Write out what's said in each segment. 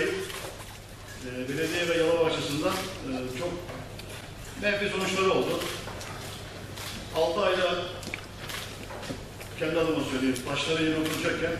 belediye ve Yalova açısından çok menfi sonuçları oldu. 6 ayda kendi adıma söyleyeyim, taşları yeni oturacakken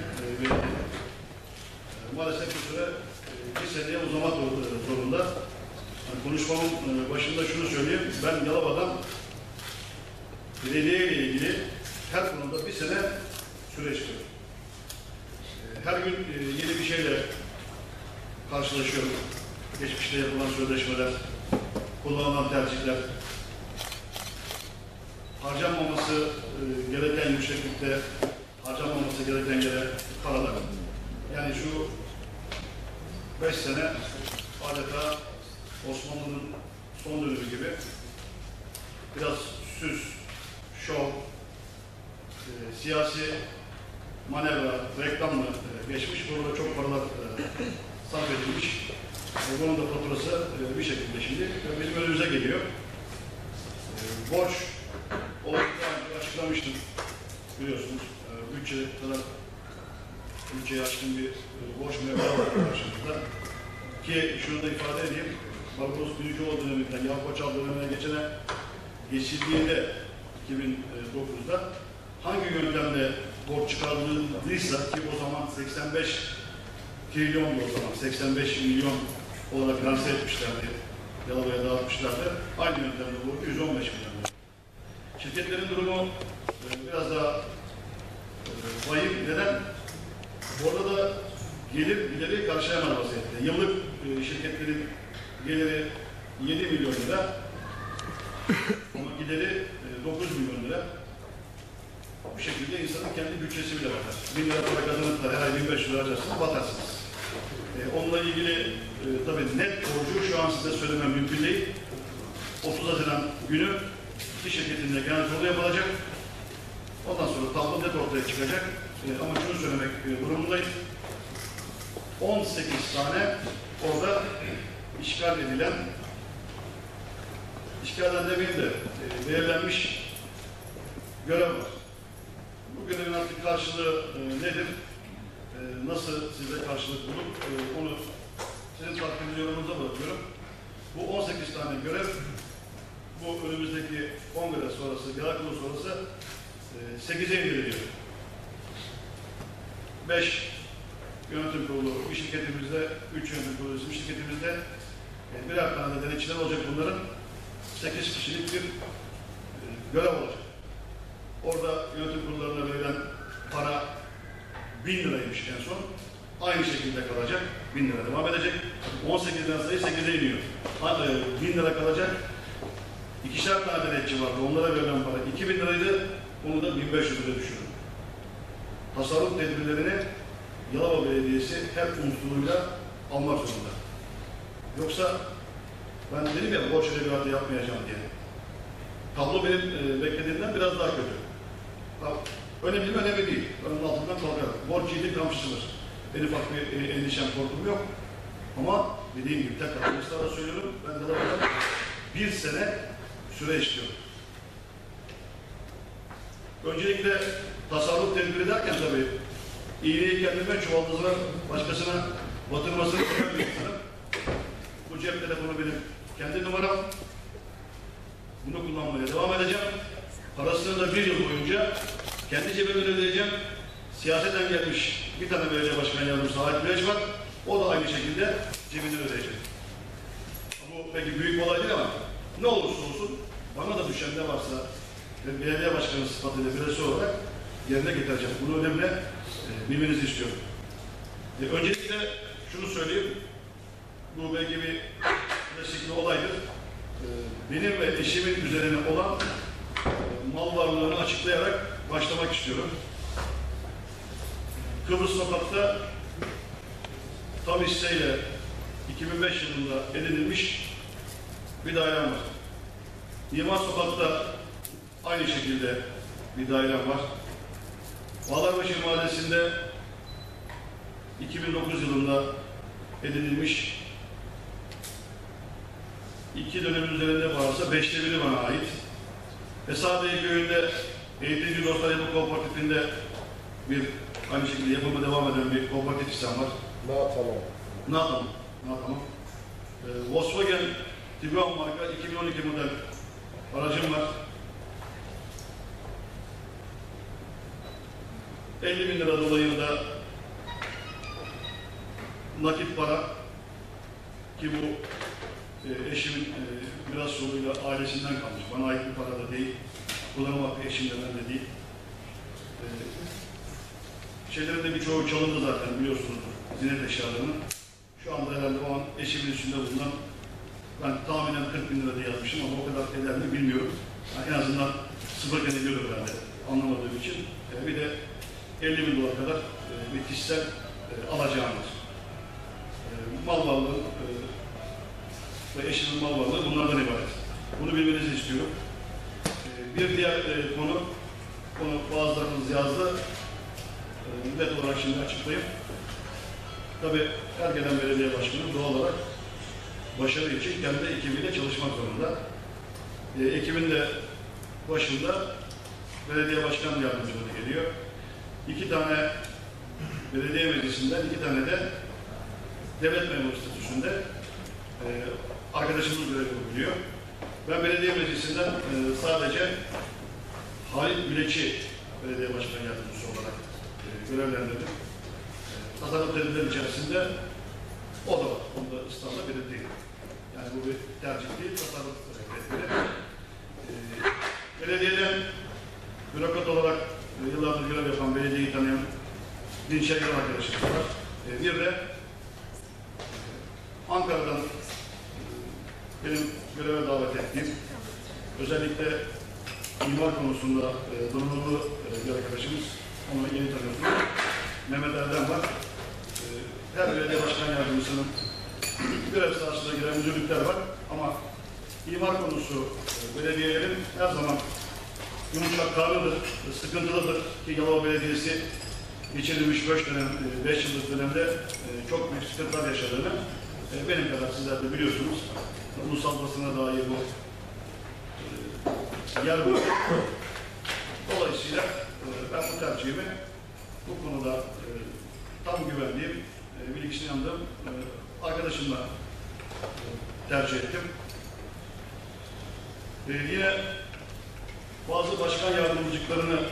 maalesef bu süre 2 seneye uzamak zorunda. Yani konuşmamın başında şunu söyleyeyim, ben Yalova'dan belediye ile ilgili her konuda 1 sene süre istiyorum. Her gün yeni bir şeyle karşılaşıyorum. Geçmişte yapılan sözleşmeler, kullanılan tercihler, harcanmaması gereken yükseklikte, harcanmaması gereken yere paralar. Yani şu 5 sene adeta Osmanlı'nın son dönemi gibi biraz süs, şov, siyasi manevra, reklamla geçmiş. Burada çok paralar sarf edilmiş. Bunun da faturası bir şekilde şimdi bizim önümüze geliyor. Borç olarak açıklamıştım biliyorsunuz. Bütçeye aşkın bir borç meblağ var karşımızda. Ki şunu da ifade edeyim, Barbaros Büyücüoğlu döneminden Yakup Koçal dönemine geçildiğinde 2009'da hangi yöntemle borç çıkarıldıysa ki o zaman 85 trilyondu o zaman, 85 milyon olarak lanse etmişlerdi, Yalova'ya dağıtmışlardı. Aynı yöntemle borcu 115 milyon. Şirketlerin durumu biraz daha vahim. Neden? Orada da gelir gideri karşılayamaz vaziyette. Yıllık şirketlerin geliri 7 milyon lira ama gideri 9 milyon lira. Bu şekilde insanın kendi bütçesi bile batar. 1000 lira para kazanıp da her ay 1500 lira harcarsınız, batarsınız. Onunla ilgili tabii net borcu şu an size söylemem mümkün değil. 30 Haziran günü iki şirketinde genel kurulu yapılacak. Ondan sonra tablo net ortaya çıkacak. Ama şunu söylemek durumundayım. 18 tane orada işgal edilen, işgalden demeyeyim de belirlenmiş görev var. Bu görevin artık karşılığı nedir? Nasıl size karşılık bulup onu sizin takdiriz yorumunuza bırakıyorum. Bu 18 tane görev bu önümüzdeki kongre sonrası, genel kurulu sonrası 8'e indiriliyor. 5 yönetim kurulu bir şirketimizde, 3 yönetim kurulu bir şirketimizde birer tane de denetçiler olacak bunların. 8 kişilik bir görev olacak. Orada yönetim kurullarına verilen para 1000 liraymış en son. Aynı şekilde kalacak. 1000 lira devam edecek. 18'den sayı 8'e iniyor. 1000 lira kalacak. 2'şer tane denetçi vardı. Onlara verilen para 2000 liraydı. Onu da 1500 liraya düşürdüm. Tasarruf tedbirlerini Yalova Belediyesi her unsuruyla almak zorunda. Yoksa ben dedim ya borç edebiyatı yapmayacağım diye. Tablo benim beklediğimden biraz daha kötü. Önemli mi? Önemli değil. Onun altından kalkarım. Borç yiğidin kamçısıdır. En ufak bir endişem, korkum yok. Ama dediğim gibi tekrar ısrarla söylüyorum. Ben de Yalova'dan 1 sene süre istiyorum. Öncelikle tasarruf tedbiri derken tabii iğneyi kendime çuvaldızına başkasına batırmasını isteyen bir insanım. Bu cep telefonu benim kendi numaram. Bunu kullanmaya devam edeceğim. Parasını da 1 yıl boyunca kendi cebimden ödeyeceğim. Siyaseten gelmiş bir tane belediye başkan yardımcısı Halit Bileç var. O da aynı şekilde cebinden ödeyecek. Bu peki büyük bir olay değil ama ne olursa olsun bana da düşen ne varsa belediye başkanı sıfatıyla birisi olarak yerine getireceğim. Bunu önemli bilmenizi istiyorum. Öncelikle şunu söyleyeyim. Bu belki bir klasik bir olaydır. Benim ve eşimin üzerine olan mal varlığını açıklayarak başlamak istiyorum. Kıbrıs Sokak'ta tam hisseyle 2005 yılında edinilmiş bir dairem var. Mimar Sokak'ta aynı şekilde bir dairem var. Bağlarbaşı Mahallesi'nde 2009 yılında edinilmiş 2 dönemin üzerinde varsa 5'te 1'i bana ait. Esadiye Köyü'nde Eğitimci Dostlar Yapı Kooperatifinde bir aynı şekilde yapıma devam eden bir kooperatif sistem var. Ne yapalım? Volkswagen Tiguan marka 2012 model aracım var. 50.000 lira dolayında nakit para ki bu eşimin biraz yoluyla ailesinden kalmış. Bana ait bir para da değil. Kullanım hakkı eşimden de değil. Şeylerin de birçoğu çalındı zaten biliyorsunuz ziynet eşyalarının. Şu anda herhalde o an eşimin üstünde bulunan ben tahminen 40.000 lira diye yazmışım ama o kadar eder mi bilmiyorum. Yani en azından sıfırken ediyorum herhalde anlamadığım için. Bir de 50.000 dolar kadar bir kişisel alacağım var. Mal varlığı ve eşimin mal varlığı bunlardan ibaret. Bunu bilmenizi istiyorum. Bir diğer konu bazılarınız yazdı. Net olarak şimdi açıklayayım. Tabii her gelen belediye başkanı doğal olarak başarı için kendi ekibiyle çalışmak zorunda. Ekibin de başında belediye başkan yardımcıları geliyor. 2 tane belediye meclisinden, 2 tane de devlet memuru statüsünde arkadaşımız görev yapıyor. Ben belediye meclisinden sadece Halit Bileç'i belediye başkan yardımcısı olarak görevlendirdim. Tasarruf tedbirler içerisinde o da var. Onu da İstanbul'da belirteyim. Yani bu bir tercih değil, tasarruf tedbiri. Belediyeden bürokrat olarak yıllardır görev yapan, belediyeyi tanıyan Dinçer Yılan arkadaşımız var. Bir de Ankara'dan benim göreve davet ettiğim, özellikle imar konusunda donanımlı bir arkadaşımız, onu yeni tanıyorsunuz. Mehmet Erdem var. Her belediye başkan yardımcısının görev sahasına giren müdürlükler var ama imar konusu belediyelerin her zaman yumuşak karnıdır, sıkıntılıdır ki Yalova Belediyesi geçirilmiş 5 yıllık dönemde çok büyük sıkıntılar yaşadığını benim kadar sizler de biliyorsunuz. Ulusal basına dair bu yer bu. Dolayısıyla ben bu tercihimi bu konuda tam güvendiğim, bilgisine inandığım arkadaşımla tercih ettim. Yine bazı başkan yardımcılıklarını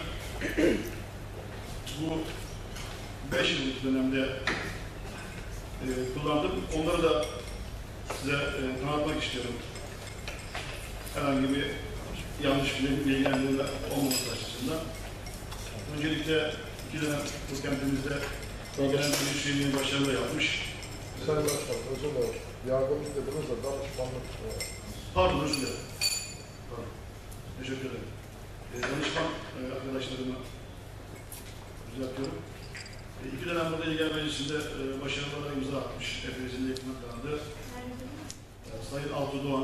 bu 5 yıllık dönemde kullandım. Onları da size tanıtmak istiyorum. Herhangi bir yanlış bilgilendirme olmaması açısından. Öncelikle 2 dönem bu kentimizde genel müdürlüğünü başarılı yapmış. Sayın Başkan, özür dilerim. Yardımcı dediniz de danışmanlık. Pardon, özür dilerim. Pardon. Teşekkür ederim. Danışman arkadaşlarıma düzeltiyorum. 2 dönem burada İl Genel Meclisi'nde başarılara imza atmış. Hepinizin de yakını tanıdığı Sayın Altı Doğan,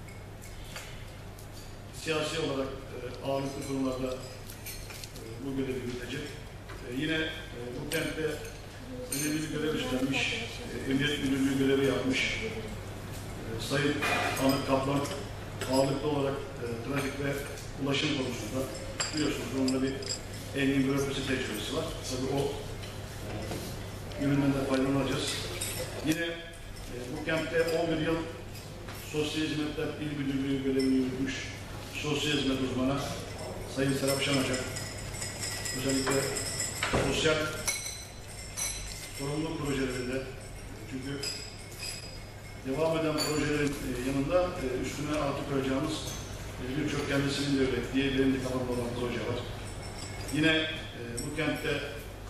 siyasi olarak ağırlıklı konularda bu görevi yürütecek. Yine bu kentte önemli bir görev üstlenmiş, emniyet müdürlüğü görevi yapmış Sayın Ahmet Kaplan, ağırlıklı olarak trafik ve ulaşım konusunda biliyorsunuz onunla bir engin bürokrasi tecrübesi var. Tabii o üründen de faydalanacağız. Yine bu kentte 11 yıl Sosyal Hizmetler İl Müdürlüğü görevini yürütmüş sosyal hizmet uzmanı Sayın Serap Şan Hoca. Özellikle sosyal sorumluluk projelerinde, çünkü devam eden projelerin yanında üstüne artı koyacağımız birçok kendisinin de ürettiği benim de kafamda olan proje var. Yine bu kentte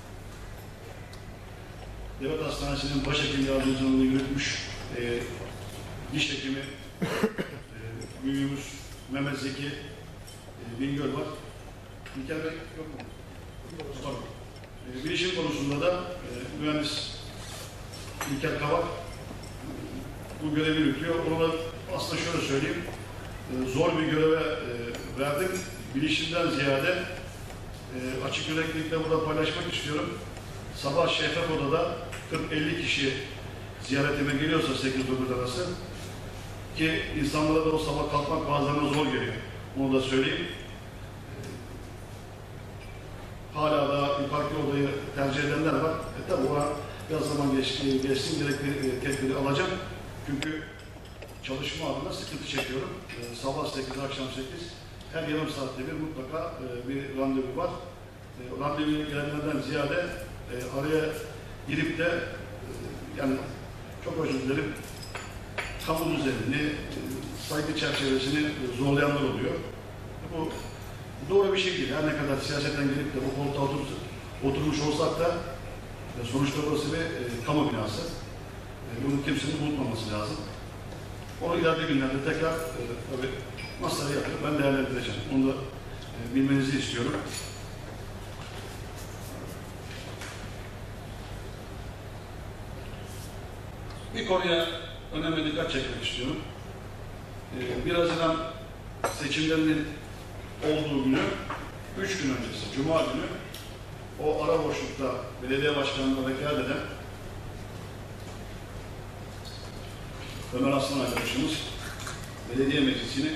Devlet Hastanesi'nin başhekim yardımcılığını yürütmüş diş hekimi büyüğümüz Mehmet Zeki Bingöl var. İlker Bey yok mu? Pardon. Bilişim konusunda da mühendis İlker Kavak bu görevi yürütüyor. Onu da aslında şöyle söyleyeyim, zor bir göreve verdim. Bilişimden ziyade açık yüreklilikle burada paylaşmak istiyorum. Sabah şeffaf odada 40-50 kişi ziyaretime geliyorsa 8-9 arası ki insanlara da o sabah kalkmak bazılarına zor geliyor. Onu da söyleyeyim. Hala daha yukarıki odayı tercih edenler var. Tabi ona biraz zaman geçsin gerekli tedbiri alacağım. Çünkü çalışma adına sıkıntı çekiyorum. Sabah 8, akşam 8, her yarım saatte bir mutlaka bir randevu var. Randevuya gelenlerden ziyade araya girip de yani çok özür dilerim, kamu düzenini, saygı çerçevesini zorlayanlar oluyor. Bu doğru bir şey değil. Her ne kadar siyasetten gelip de bu koltuğa oturmuş olsak da sonuçta burası bir kamu binası. Bunu kimsenin unutmaması lazım. Onu ileride günlerde tekrar tabii masaya yatırıp ben değerlendireceğim. Onu da bilmenizi istiyorum. Bir konuya önemli dikkat çekmek istiyorum. 1 Haziran seçimlerinin olduğu günü, 3 gün öncesi, Cuma günü, o ara boşlukta belediye başkanlığına vekalet eden Ömer Aslan arkadaşımız belediye meclisini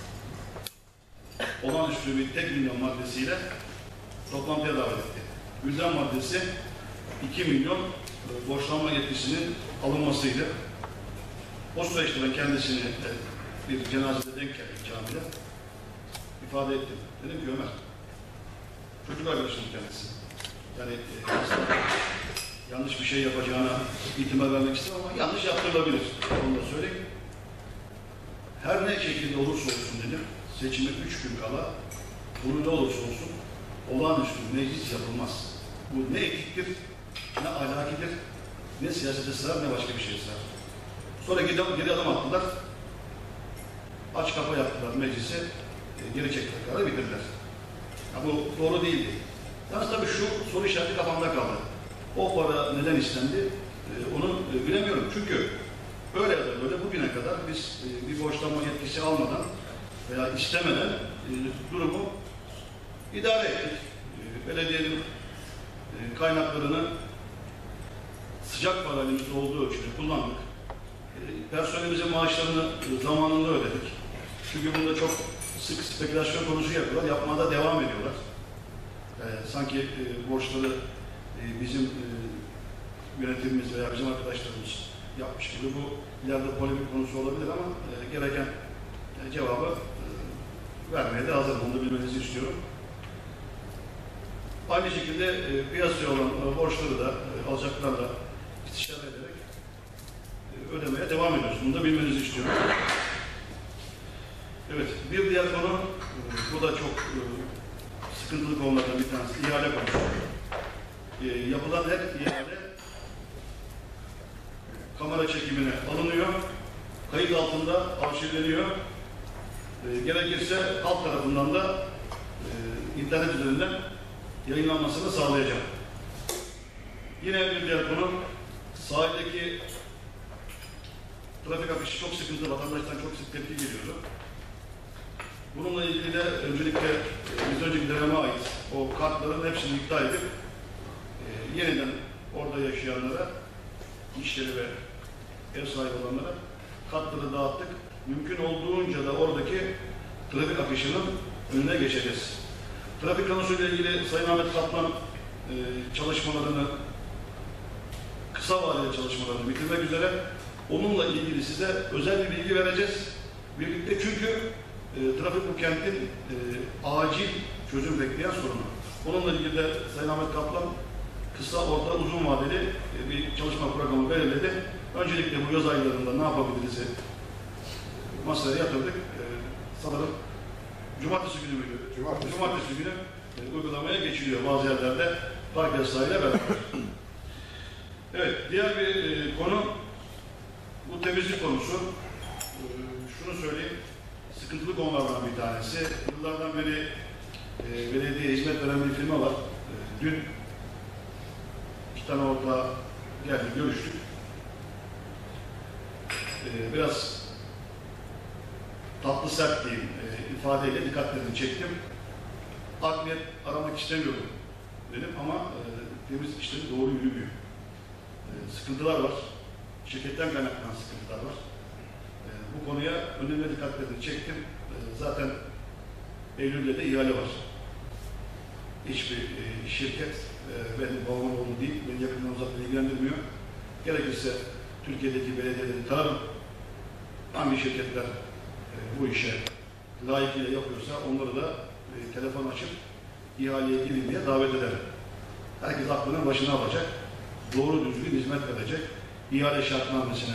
olağanüstü bir tek gündem maddesiyle toplantıya davet etti. Gündem maddesi 2 milyon borçlanma yetkisinin alınmasıydı. O süreçte ben kendisini bir cenazede denk geldik camide. İfade ettim. Dedim ki Ömer, çocuk arkadaşım kendisi. Yani yanlış bir şey yapacağına ihtimal vermek istemem ama yanlış yaptırılabilir. Onu da söyleyeyim. Her ne şekilde olursa olsun dedim, seçime 3 gün kala, bunu ne olursa olsun, olağanüstü meclis yapılmaz. Bu ne etiktir, ne ahlakidir, ne siyasete sığar, ne başka bir şeye sığar. Sonra geri adım attılar, aç kafa yaptılar meclisi, geri çektiler, kararı bitirdiler. Ya bu doğru değildi. Yalnız tabii şu soru işareti kafamda kaldı. O para neden istendi, onu bilemiyorum. Çünkü öyle ya da böyle bugüne kadar biz bir borçlanma yetkisi almadan veya istemeden durumu idare ettik. Belediyenin kaynaklarını sıcak para elimizde olduğu ölçüde kullandık. Personelimizin maaşlarını zamanında ödedik. Çünkü bunda çok sık spekülasyon konusu yapıyorlar, yapmaya da devam ediyorlar. Sanki borçları bizim yönetimimiz veya bizim arkadaşlarımız yapmış gibi bu ileride polemik konusu olabilir ama gereken cevabı vermeye de hazırım. Onu da bilmenizi istiyorum. Aynı şekilde piyasaya olan borçları da alacaklarla istişare ederek ödemeye devam ediyoruz. Bunu da bilmenizi istiyorum. Evet, bir diğer konu, bu da çok sıkıntılı konulardan bir tanesi, ihale konusu. Yapılan her ihale kamera çekimine alınıyor, kayıt altında arşivleniyor. Gerekirse halk tarafından da internet üzerinden yayınlanmasını sağlayacağım. Yine bir diğer konu, sahildeki trafik akışı çok sıkıntı, vatandaştan çok sık tepki geliyordu. Bununla ilgili de öncelikle biz önceki döneme ait o kartların hepsini iptal edip yeniden orada yaşayanlara, işleri ve ev sahibi olanlara kartları dağıttık. Mümkün olduğunca da oradaki trafik akışının önüne geçeceğiz. Trafik konusuyla ilgili Sayın Ahmet Kaplan çalışmalarını, kısa vadeli çalışmalarını bitirmek üzere. Onunla ilgili size özel bir bilgi vereceğiz. Birlikte çünkü trafik bu kentin acil çözüm bekleyen sorunu. Onunla ilgili de Sayın Ahmet Kaplan kısa, orta, uzun vadeli bir çalışma programı belirledi. Öncelikle bu yaz aylarında ne yapabiliriz masaya yatırdık. Sanırım Cumartesi günü müydü? Cumartesi günü uygulamaya geçiliyor bazı yerlerde park yasayla beraber. Evet, diğer bir konu bu temizlik konusu. Şunu söyleyeyim, sıkıntılı konulardan bir tanesi. Yıllardan beri belediyeye hizmet veren bir firma var. Dün 2 tane ortağı geldi, görüştük. Biraz tatlı sert diyeyim, ifadeyle dikkatlerini çektim. Art niyet aramak istemiyorum dedim ama temizlik işleri doğru yürümüyor. Sıkıntılar var. Şirketten kaynaklanan sıkıntılar var. Bu konuya önemli dikkatlerini çektim. Zaten Eylül'de de ihale var. Hiçbir şirket benim babamın oğlu değil, beni yakından uzaktan ilgilendirmiyor. Gerekirse Türkiye'deki belediyeleri tararım. Hangi şirketler bu işe layıkıyla yapıyorsa onları da telefon açıp ihaleye girin diye davet ederim. Herkes aklının başına alacak, doğru düzgün hizmet verecek, ihale şartnamesine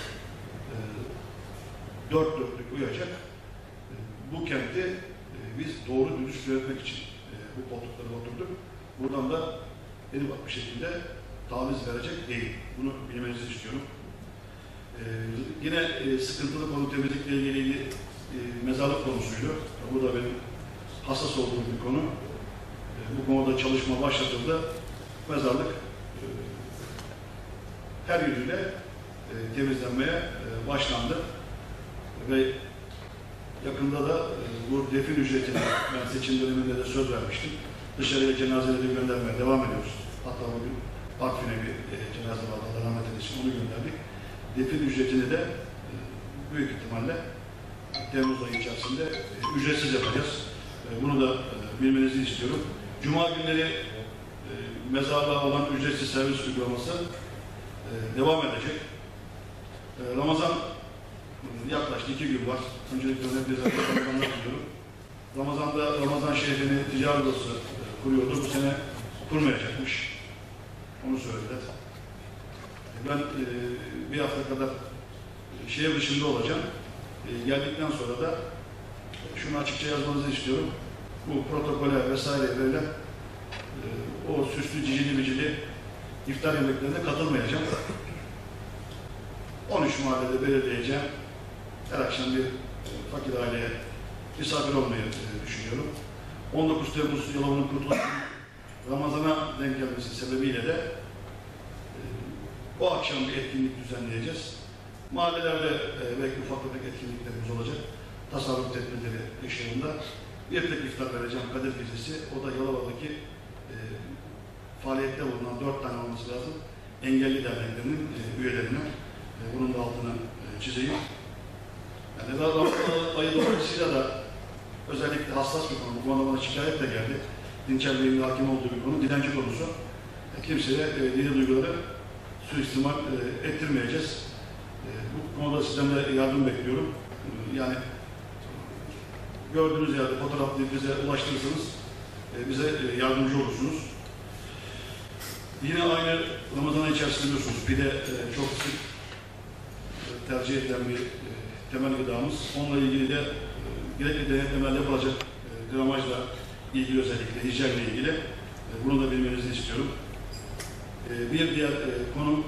dört dörtlük uyacak. Bu kenti biz doğru dürüst yönetmek için bu koltuklara oturduk. Buradan da en ufak bir şekilde taviz verecek değil. Bunu bilmenizi istiyorum. Yine sıkıntılı konu temizlikle ilgili mezarlık konusuydu. Bu da benim hassas olduğum bir konu. Bu konuda çalışma başlatıldı. Mezarlık her yönüyle temizlenmeye başlandı. Ve yakında da bu defin ücretini ben seçim döneminde de söz vermiştim. Dışarıya cenazeleri göndermeye devam ediyoruz. Hatta bugün Artvin'e bir cenaze vardı. Allah rahmet eylesin, onu gönderdik. Defin ücretini de büyük ihtimalle Temmuz ayı içerisinde ücretsiz yapacağız. Bunu da bilmenizi istiyorum. Cuma günleri mezarlığa olan ücretsiz servis uygulaması devam edecek. Ramazan yaklaşık 2 gün var. Öncelikle hepinize Ramazanlar diliyorum. Ramazan'da Ramazan şehrini ticaret odası kuruyordu. Bu sene kurmayacakmış. Onu söylediler. Ben bir hafta kadar şehir dışında olacağım. Geldikten sonra da şunu açıkça yazmanızı istiyorum. Bu protokole vesaire böyle o süslü cicili bicili iftar yemeklerine katılmayacağım. 13 mahallede belediyeceğim. Her akşam bir fakir aileye misafir olmayı düşünüyorum. 19 Temmuz Yalova'nın kurtuluşu Ramazan'a denk gelmesi sebebiyle de o akşam bir etkinlik düzenleyeceğiz. Mahallelerde belki ufak tefek etkinliklerimiz olacak. Tasarruf tedbirleri ışığında bir tek iftar vereceğim Kadir Gecesi. O da Yalova'daki faaliyette bulunan 4 tane olması lazım. Engelli derneklerinin üyelerine. Bunun da altını çizeyim. Yani Ramazan ayı dolayısıyla da özellikle hassas bir konu. Bu konuda bana şikayet de geldi. Dinçer Bey'in hakim olduğu bir konu, dilenci konusu. Kimseye dini duyguları suistimal ettirmeyeceğiz. Bu konuda sizden de yardım bekliyorum. Yani gördüğünüz yerde fotoğraflayıp bize ulaştırırsanız bize yardımcı olursunuz. Yine aynı Ramazan içerisinde biliyorsunuz pide çok sık tercih edilen bir temel gıdamız. Onunla ilgili de gerekli denetlemeler yapılacak gramajla ilgili, özellikle hijyenle ilgili. Bunu da bilmenizi istiyorum. Bir diğer konu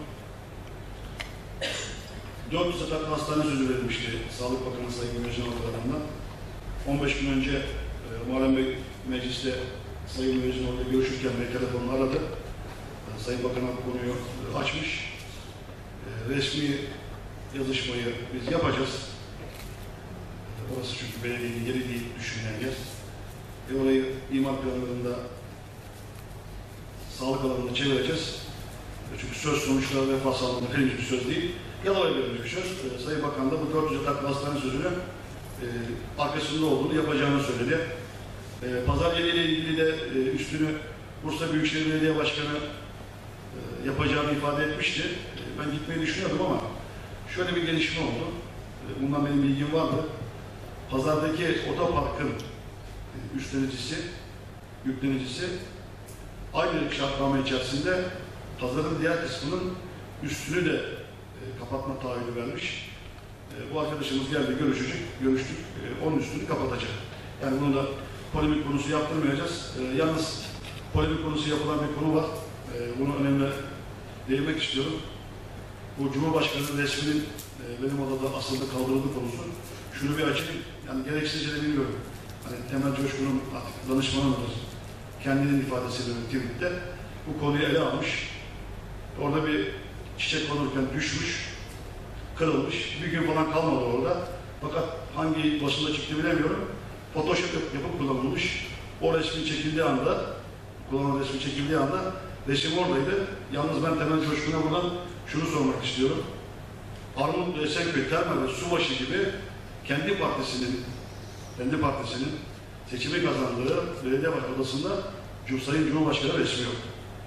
400 yataklı hastane sözü verilmişti Sağlık Bakanı Sayın Meclis tarafından. 15 gün önce Muharrem Bey mecliste Sayın Meclis orada görüşürken bir telefonla aradı. Sayın Bakan bu konuyu açmış. Resmi yazışmayı biz yapacağız. Orası çünkü belediyenin yeri değil, düşünülen yer. Orayı imar planlarında sağlık alanında çevireceğiz. Çünkü söz sonuçları ve fasalında verilmiş bir söz değil. Yalova'ya verilmiş bir söz. Sayın Bakan da bu 400 yataklı hastane sözünü arkasında olduğunu yapacağını söyledi. Pazar yeriyle ilgili de üstünü Bursa Büyükşehir Belediye Başkanı yapacağını ifade etmişti. Ben gitmeyi düşünüyordum ama şöyle bir gelişme oldu. Bundan benim bilgim vardı. Pazardaki otoparkın üstlenicisi, yüklenicisi aynı şartname içerisinde pazarın diğer kısmının üstünü de kapatma taahhüdü vermiş. Bu arkadaşımız geldi, görüştük. Onun üstünü kapatacak. Yani bunu da polemik konusu yaptırmayacağız. Yalnız polemik konusu yapılan bir konu var. Bunu önemli değinmek istiyorum. Bu Cumhurbaşkanı resminin benim odada asılda kaldırıldığı konusu. Şunu bir açayım. Yani gereksizce de bilmiyorum. Hani Temel Coşkun'un artık danışmanı mıdır? Kendinin ifadesiyle tweette bu konuyu ele almış. Orada bir çiçek konurken düşmüş, kırılmış. Bir gün falan kalmadı orada. Fakat hangi basında çıktı bilemiyorum. Photoshop yapıp kullanılmış. O resmin çekildiği anda, kullanılan resmin çekildiği anda resim oradaydı. Yalnız ben Temel Coşkun'a buradan şunu sormak istiyorum. Armut Esenköy Termal ve Subaşı gibi kendi partisinin seçimi kazandığı belediye başkanlığında Sayın Cumhurbaşkanı resmi yok.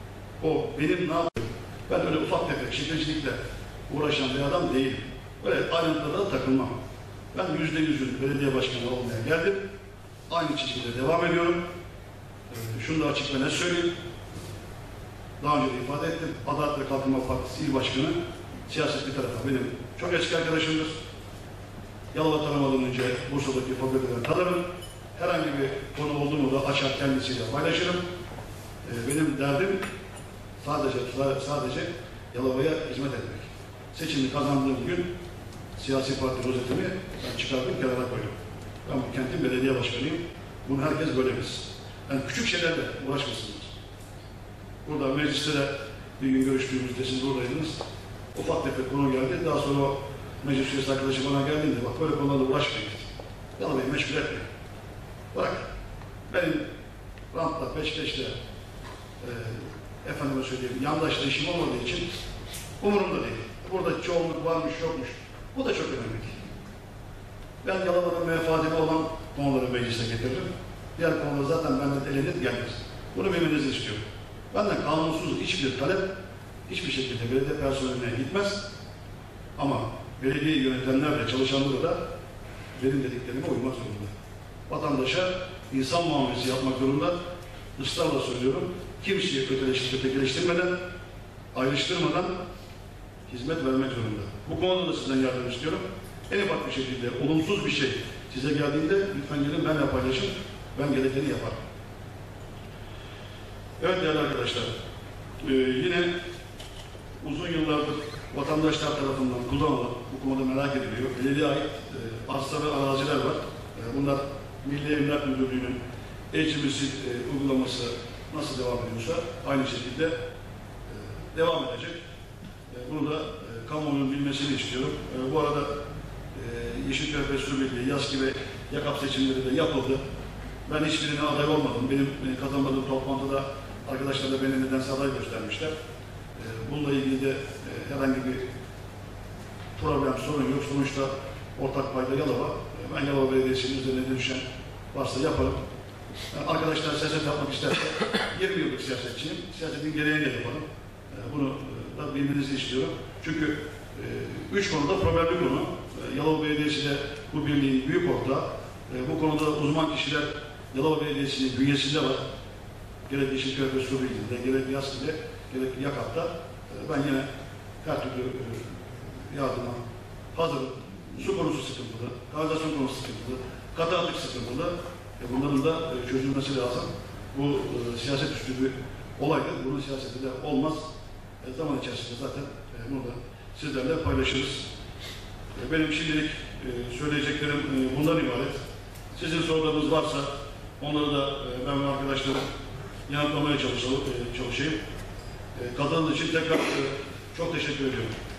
O benim ne yapıyorum? Ben öyle ufak tefek şekilcilikle uğraşan bir adam değilim. Böyle ayrıntılara da takılmam. Ben %100'ün belediye başkanı olmaya geldim. Aynı çizgide devam ediyorum. Şunu da açık ve net söyleyeyim. Daha önce de ifade ettim. Adalet ve Kalkınma Partisi İl Başkanı siyaset bir tarafa benim çok eski arkadaşımdır. Yalova tanımadan önce Bursa'daki fakülteden tanırım. Herhangi bir konu oldu mu da açar kendisiyle paylaşırım. Benim derdim sadece Yalova'ya hizmet etmek. Seçimi kazandığım gün siyasi parti rozetimi ben çıkardım, kenara koydum. Ben bu kentin belediye başkanıyım. Bunu herkes böyle bilsin. Yani küçük şeylerle uğraşmasınlar. Burada mecliste de bir gün görüştüğümüzde siz buradaydınız. Ufak tefek konu geldi. Daha sonra o meclis üyesi arkadaşı bana geldiğinde bak böyle konularla uğraşmayın. Yalova'yı meşgul etmeyin. Bırak. Benim rantla, peşkeşle efendime söyleyeyim, yandaşla işim olmadığı için umurumda değil. Burada çoğunluk varmış, yokmuş. Bu da çok önemli değil. Ben Yalova'nın menfaatine olan konuları meclise getiririm. Diğer konular zaten benden elenir gelmez. Bunu bilmenizi istiyorum. Benden kanunsuz hiçbir talep, hiçbir şekilde belediye personeline gitmez. Ama belediye yönetenler ve çalışanları da benim dediklerime uymak zorunda. Vatandaşa insan muamelesi yapmak zorunda. Israrla söylüyorum. Kimseyi ötekileştirmeden, ayrıştırmadan hizmet vermek zorunda. Bu konuda da sizden yardım istiyorum. En ufak bir şekilde olumsuz bir şey size geldiğinde lütfen gelin benimle paylaşın. Ben gerekeni yaparım. Evet değerli arkadaşlar. Yine uzun yıllardır vatandaşlar tarafından kullanılan, bu konuda merak ediliyor. Belediye ait arsa ve araziler var. Bunlar Milli Emlak Müdürlüğü'nün e-Cimrisi uygulaması nasıl devam ediyorsa aynı şekilde devam edecek. Bunu da kamuoyunun bilmesini istiyorum. Bu arada Yeşilköy Su Birliği, YASKİ ve YAKAP seçimleri de yapıldı. Ben hiçbirine aday olmadım. Benim kazanmadığım toplantıda arkadaşlar da beni nedense aday göstermişler. Bununla ilgili de herhangi bir problem, sorun yok. Sonuçta ortak payda Yalova. Ben Yalova Belediyesi'nin üzerine düşen varsa yaparım. Arkadaşlar siyaset yapmak isterse 20 yıllık siyasetçiyim. Siyasetin gereğini de yaparım. Bunu da bilmenizi istiyorum. Çünkü 3 konuda problemli konu. Yalova Belediyesi de bu birliğin büyük ortağı. Bu konuda uzman kişiler Yalova Belediyesi'nin bünyesinde var. Gerek Yeşilköy ve Su Birliği'nde, gerek YASKİ'de, gerek YAKAP'ta. Ben yine her türlü yardıma hazırım. Su konusu sıkıntılı, kanalizasyon konusu sıkıntılı, katı atık sıkıntılı. Bunların da çözülmesi lazım. Bu siyaset üstü bir olaydır. Bunun siyaseti de olmaz. Zaman içerisinde zaten bunu da sizlerle paylaşırız. Benim şimdilik söyleyeceklerim bundan ibaret. Sizin sorularınız varsa onları da ben ve arkadaşlarım yanıtlamaya çalışayım. Katıldığınız için tekrar çok teşekkür ediyorum.